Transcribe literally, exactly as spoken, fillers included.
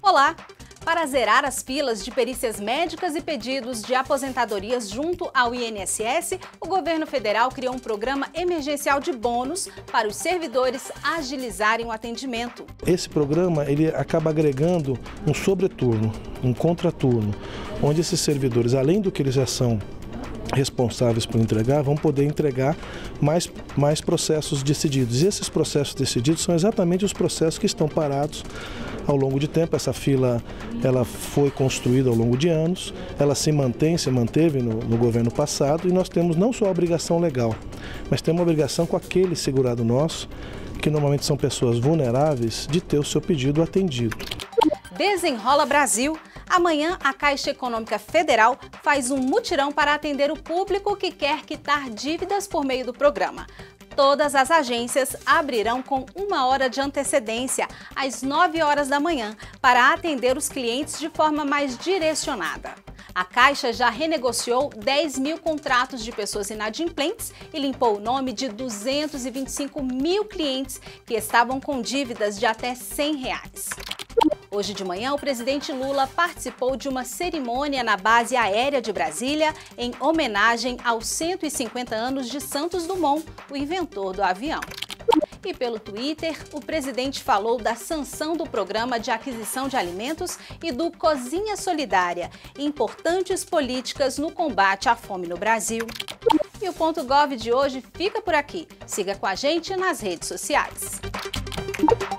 Olá! Para zerar as filas de perícias médicas e pedidos de aposentadorias junto ao I N S S, o governo federal criou um programa emergencial de bônus para os servidores agilizarem o atendimento. Esse programa ele acaba agregando um sobreturno, um contraturno, onde esses servidores, além do que eles já são responsáveis por entregar, vão poder entregar mais, mais processos decididos. E esses processos decididos são exatamente os processos que estão parados ao longo de tempo. Essa fila ela foi construída ao longo de anos, ela se mantém, se manteve no, no governo passado, e nós temos não só a obrigação legal, mas temos uma obrigação com aquele segurado nosso, que normalmente são pessoas vulneráveis, de ter o seu pedido atendido. Desenrola Brasil! Amanhã, a Caixa Econômica Federal faz um mutirão para atender o público que quer quitar dívidas por meio do programa. Todas as agências abrirão com uma hora de antecedência, às nove horas da manhã, para atender os clientes de forma mais direcionada. A Caixa já renegociou dez mil contratos de pessoas inadimplentes e limpou o nome de duzentos e vinte e cinco mil clientes que estavam com dívidas de até cem reais. Hoje de manhã, o presidente Lula participou de uma cerimônia na base aérea de Brasília em homenagem aos cento e cinquenta anos de Santos Dumont, o inventor do avião. E pelo Twitter, o presidente falou da sanção do Programa de Aquisição de Alimentos e do Cozinha Solidária, importantes políticas no combate à fome no Brasil. E o Ponto Gov de hoje fica por aqui. Siga com a gente nas redes sociais.